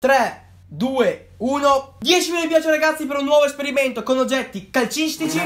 3, 2, 1. 10.000 mi piace ragazzi per un nuovo esperimento con oggetti calcistici.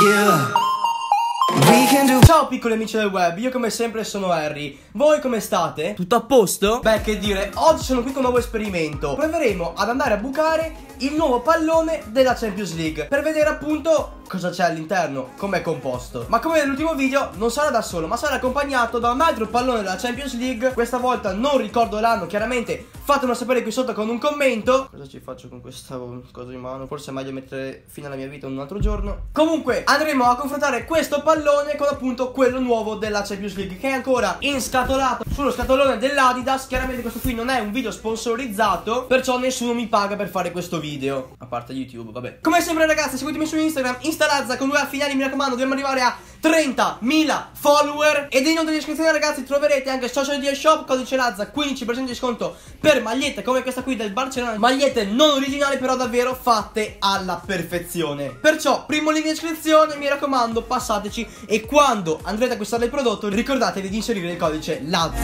Ciao piccoli amici del web, io come sempre sono Harry. Voi come state? Tutto a posto? Beh, che dire, oggi sono qui con un nuovo esperimento. Proveremo ad andare a bucare il nuovo pallone della Champions League per vedere appunto cosa c'è all'interno, com'è composto. Ma come nell'ultimo video non sarà da solo, ma sarà accompagnato da un altro pallone della Champions League. Questa volta non ricordo l'anno, chiaramente fatemelo sapere qui sotto con un commento. Cosa ci faccio con questa cosa in mano? Forse è meglio mettere fine alla mia vita un altro giorno. Comunque andremo a confrontare questo pallone con appunto quello nuovo della Champions League, che è ancora inscatolato sullo scatolone dell'Adidas. Chiaramente questo qui non è un video sponsorizzato, perciò nessuno mi paga per fare questo video, a parte YouTube, vabbè. Come sempre ragazzi, seguitemi su Instagram, Instalazza con 2 A finali, mi raccomando, dobbiamo arrivare a 30.000 follower. Ed in nota di descrizione ragazzi troverete anche social media shop, codice Lazza, 15% di sconto per magliette come questa qui del Barcellona. Magliette non originali però davvero fatte alla perfezione. Perciò primo link in descrizione, mi raccomando passateci, e quando andrete a acquistare il prodotto ricordatevi di inserire il codice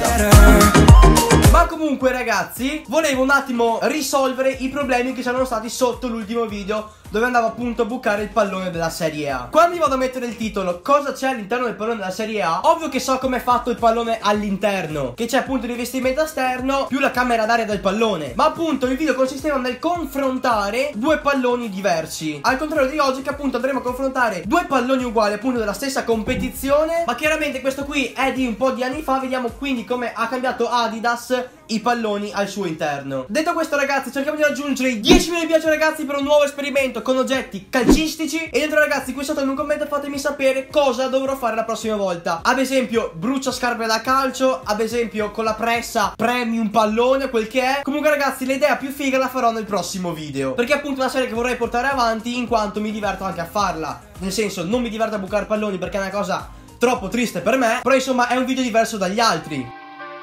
Lazza. Ma comunque ragazzi, volevo un attimo risolvere i problemi che c'erano stati sotto l'ultimo video dove andavo appunto a bucare il pallone della Serie A. Quando vado a mettere il titolo cosa c'è all'interno del pallone della Serie A, ovvio che so come è fatto il pallone all'interno, che c'è appunto il rivestimento esterno più la camera d'aria del pallone. Ma appunto il video consisteva nel confrontare due palloni diversi, al contrario di oggi che appunto andremo a confrontare due palloni uguali appunto della stessa competizione. Ma chiaramente questo qui è di un po' di anni fa, vediamo quindi come ha cambiato Adidas i palloni al suo interno. Detto questo ragazzi, cerchiamo di raggiungere i 10.000 mi piace ragazzi per un nuovo esperimento con oggetti calcistici. E dentro ragazzi qui sotto in un commento fatemi sapere cosa dovrò fare la prossima volta. Ad esempio brucia scarpe da calcio, ad esempio con la pressa premi un pallone, quel che è. Comunque ragazzi l'idea più figa la farò nel prossimo video, perché appunto è una serie che vorrei portare avanti in quanto mi diverto anche a farla. Nel senso non mi diverto a bucare palloni perché è una cosa troppo triste per me, però insomma è un video diverso dagli altri.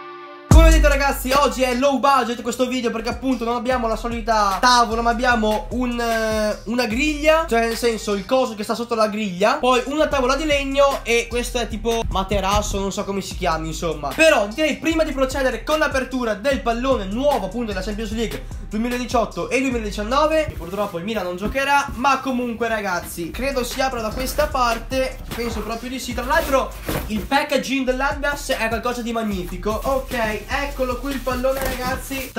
Come vedete ragazzi oggi è low budget questo video perché appunto non abbiamo la solita tavola, ma abbiamo una griglia, cioè nel senso il coso che sta sotto la griglia, poi una tavola di legno e questo è tipo materasso, non so come si chiami insomma. Però direi prima di procedere con l'apertura del pallone nuovo appunto della Champions League 2018 e 2019, purtroppo il Milan non giocherà, ma comunque ragazzi credo si apra da questa parte, penso proprio di sì. Tra l'altro il packaging dell'Adidas è qualcosa di magnifico. Ok, eccolo qui il pallone ragazzi.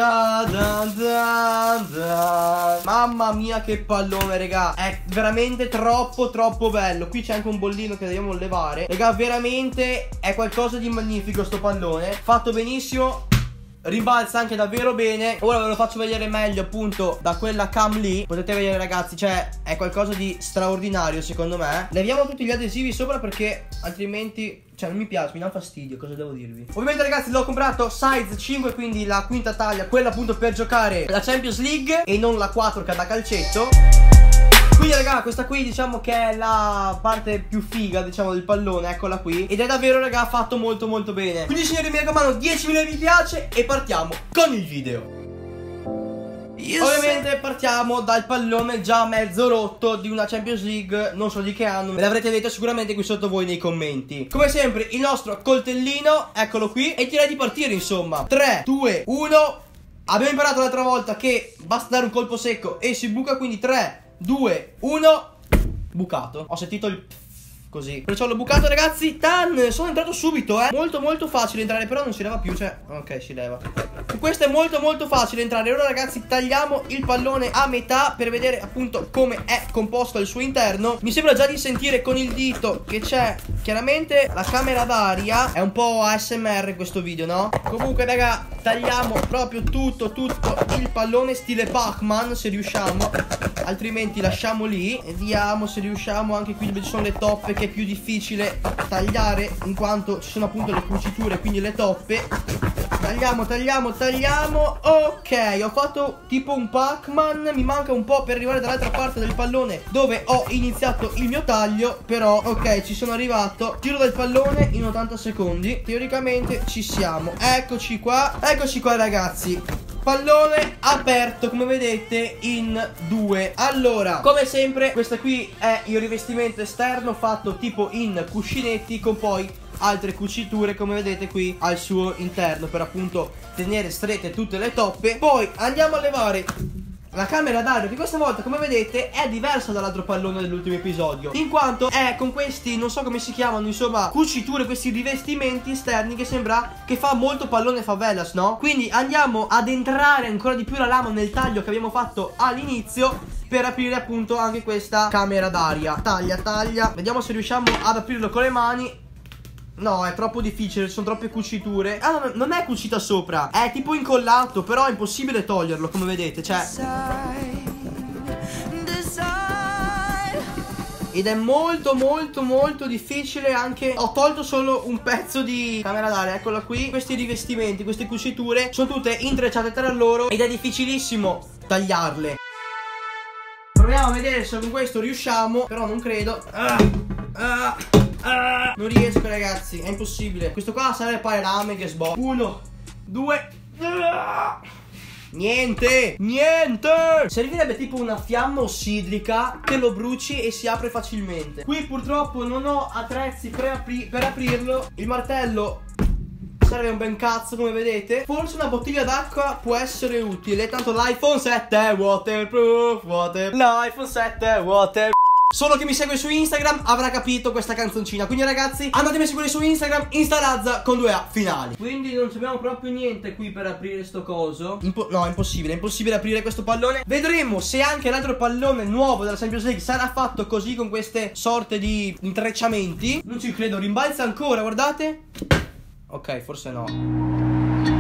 Mamma mia che pallone raga, è veramente troppo bello. Qui c'è anche un bollino che dobbiamo levare raga, veramente è qualcosa di magnifico sto pallone, fatto benissimo, rimbalza anche davvero bene. Ora ve lo faccio vedere meglio appunto da quella cam lì, potete vedere ragazzi, cioè è qualcosa di straordinario secondo me. Leviamo tutti gli adesivi sopra perché altrimenti cioè non mi piace, mi dà fastidio, cosa devo dirvi. Ovviamente ragazzi l'ho comprato size 5, quindi la quinta taglia, quella appunto per giocare la Champions League e non la 4 che è da calcetto. Quindi raga questa qui diciamo che è la parte più figa diciamo del pallone, eccola qui, ed è davvero raga fatto molto bene. Quindi signori mi raccomando 10.000 mi piace e partiamo con il video. Ovviamente partiamo dal pallone già mezzo rotto di una Champions League, non so di che anno, me l'avrete detto sicuramente qui sotto voi nei commenti. Come sempre il nostro coltellino, eccolo qui, e direi di partire insomma. 3, 2, 1. Abbiamo imparato l'altra volta che basta dare un colpo secco e si buca, quindi 3, 2, 1. Bucato. Ho sentito il così, perciò l'ho bucato ragazzi. Sono entrato subito molto facile entrare, però non si leva più, cioè ok si leva. Questo è molto facile entrare. Ora ragazzi tagliamo il pallone a metà per vedere appunto come è composto al suo interno. Mi sembra già di sentire con il dito che c'è chiaramente la camera d'aria. È un po' ASMR questo video, no? Comunque raga tagliamo proprio tutto il pallone stile Pac-Man se riusciamo, altrimenti lasciamo lì. Vediamo se riusciamo anche qui dove ci sono le toppe, che è più difficile tagliare in quanto ci sono appunto le cuciture, quindi le toppe. Tagliamo. Ok, ho fatto tipo un Pac-Man. Mi manca un po' per arrivare dall'altra parte del pallone dove ho iniziato il mio taglio, però ok ci sono arrivato. Tiro del pallone in 80 secondi. Teoricamente ci siamo. Eccoci qua ragazzi. Pallone aperto come vedete in due. Allora come sempre questo qui è il rivestimento esterno fatto tipo in cuscinetti con poi altre cuciture, come vedete qui, al suo interno, per appunto tenere strette tutte le toppe. Poi andiamo a levare la camera d'aria, che questa volta, come vedete, è diversa dall'altro pallone dell'ultimo episodio, in quanto è con questi, non so come si chiamano, insomma, cuciture, questi rivestimenti esterni che sembra che fa molto pallone favelas, no? Quindi andiamo ad entrare ancora di più la lama nel taglio che abbiamo fatto all'inizio, per aprire appunto anche questa camera d'aria. Taglia, taglia. Vediamo se riusciamo ad aprirlo con le mani. No, è troppo difficile, ci sono troppe cuciture. Ah, no, non è cucita sopra, è tipo incollato, però è impossibile toglierlo, come vedete, cioè. Ed è molto molto molto difficile anche. Ho tolto solo un pezzo di camera d'aria, eccola qui. Questi rivestimenti, queste cuciture sono tutte intrecciate tra loro ed è difficilissimo tagliarle. Proviamo a vedere se con questo riusciamo, però non credo. Non riesco, ragazzi, è impossibile. Questo qua sarebbe poi rame che sbocca. 1, 2. Niente, niente. Servirebbe tipo una fiamma ossidrica che lo bruci e si apre facilmente. Qui purtroppo non ho attrezzi per aprirlo. Il martello serve un ben cazzo, come vedete. Forse una bottiglia d'acqua può essere utile, tanto l'iPhone 7 è waterproof, l'iPhone 7 è waterproof. Solo chi mi segue su Instagram avrà capito questa canzoncina. Quindi ragazzi, andatemi a seguire su Instagram, Instarazza con 2A finali. Quindi non abbiamo proprio niente qui per aprire sto coso. No, è impossibile aprire questo pallone. Vedremo se anche l'altro pallone nuovo della Champions League sarà fatto così, con queste sorte di intrecciamenti. Non ci credo, rimbalza ancora, guardate. Ok, forse no.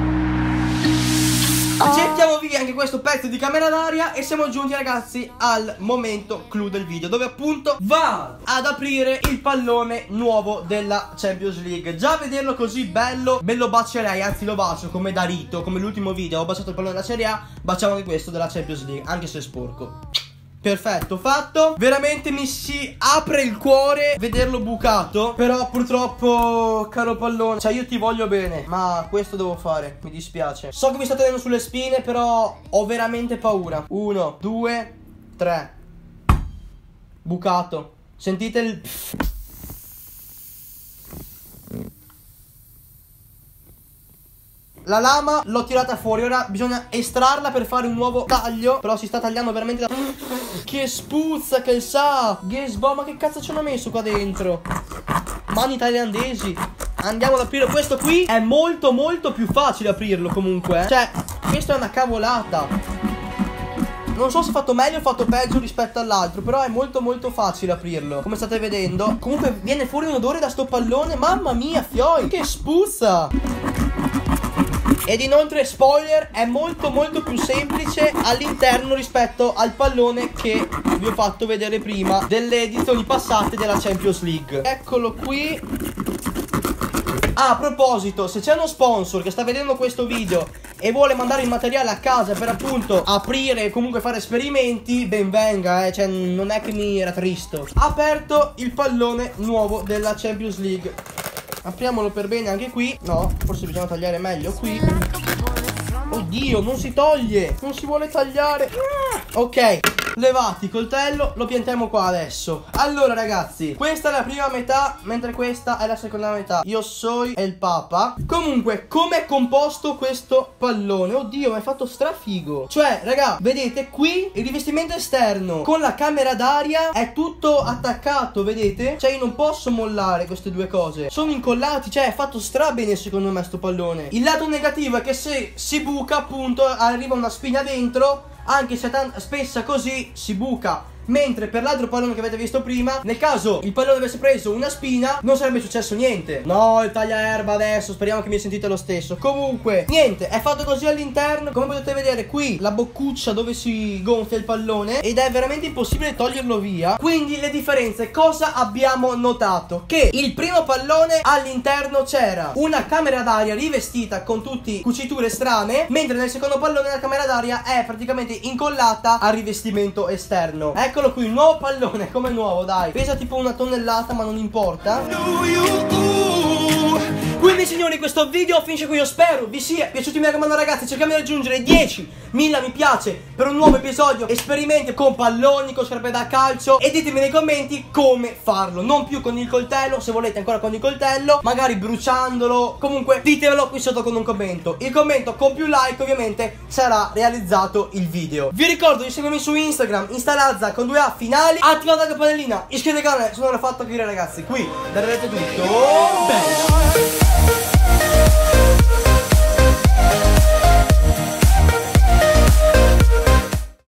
Gettiamo via anche questo pezzo di camera d'aria e siamo giunti, ragazzi, al momento clou del video, dove appunto va ad aprire il pallone nuovo della Champions League. Già vederlo così bello lo bacerei, anzi lo bacio come da rito, come l'ultimo video ho baciato il pallone della Serie A, baciamo anche questo della Champions League, anche se è sporco. Perfetto, fatto. Veramente mi si apre il cuore vederlo bucato. Però purtroppo, caro pallone, cioè io ti voglio bene, ma questo devo fare, mi dispiace. So che mi sto tenendo sulle spine, però ho veramente paura. 1, 2, 3. Bucato. Sentite il... La lama l'ho tirata fuori, ora bisogna estrarla per fare un nuovo taglio. Però si sta tagliando veramente da... Che spuzza, che sa. Gesbo, ma che cazzo ci hanno messo qua dentro? Mani thailandesi. Andiamo ad aprire questo qui. È molto molto più facile aprirlo comunque, Cioè, questa è una cavolata. Non so se ho fatto meglio o fatto peggio rispetto all'altro, però è molto molto facile aprirlo, come state vedendo. Comunque viene fuori un odore da sto pallone. Mamma mia, fioi, che spuzza. Ed inoltre, spoiler, è molto molto più semplice all'interno rispetto al pallone che vi ho fatto vedere prima delle edizioni passate della Champions League. Eccolo qui. Ah, a proposito, se c'è uno sponsor che sta vedendo questo video e vuole mandare il materiale a casa per appunto aprire e comunque fare esperimenti, ben venga, Cioè, non è che mi rattristo. Aperto il pallone nuovo della Champions League. Apriamolo per bene anche qui. No, forse bisogna tagliare meglio qui. Oddio, non si toglie. Non si vuole tagliare. Ok, levati il coltello, lo piantiamo qua adesso. Allora ragazzi, questa è la prima metà, mentre questa è la seconda metà. Io soy il papa. Comunque, come è composto questo pallone? Oddio, mi è fatto strafigo. Cioè, raga, vedete qui il rivestimento esterno con la camera d'aria è tutto attaccato, vedete? Cioè io non posso mollare queste due cose, sono incollati, cioè è fatto stra bene secondo me sto pallone. Il lato negativo è che se si buca, appunto, arriva una spina dentro. Anche se è spessa così, si buca. Mentre per l'altro pallone che avete visto prima, nel caso il pallone avesse preso una spina, non sarebbe successo niente. No, il tagliaerba adesso, speriamo che mi sentite lo stesso. Comunque, niente, è fatto così all'interno. Come potete vedere qui, la boccuccia dove si gonfia il pallone. Ed è veramente impossibile toglierlo via. Quindi le differenze, cosa abbiamo notato? Che il primo pallone all'interno c'era una camera d'aria rivestita con tutti cuciture strane, mentre nel secondo pallone la camera d'aria è praticamente incollata al rivestimento esterno. Ecco qui, il nuovo pallone, come nuovo, dai. Pesa tipo 1 tonnellata, ma non importa. Quindi signori, questo video finisce qui. Io spero vi sia piaciuto. Mi raccomando ragazzi, cerchiamo di raggiungere 10.000 mi piace per un nuovo episodio esperimenti con palloni, con scarpe da calcio. E ditemi nei commenti come farlo. Non più con il coltello, se volete ancora con il coltello, magari bruciandolo. Comunque ditemelo qui sotto con un commento. Il commento con più like ovviamente sarà realizzato il video. Vi ricordo di seguirmi su Instagram, Instalazza con 2A finali. Attivate la campanellina, iscrivetevi al canale se non l'ho fatto, qui ragazzi. Qui darete tutto bello.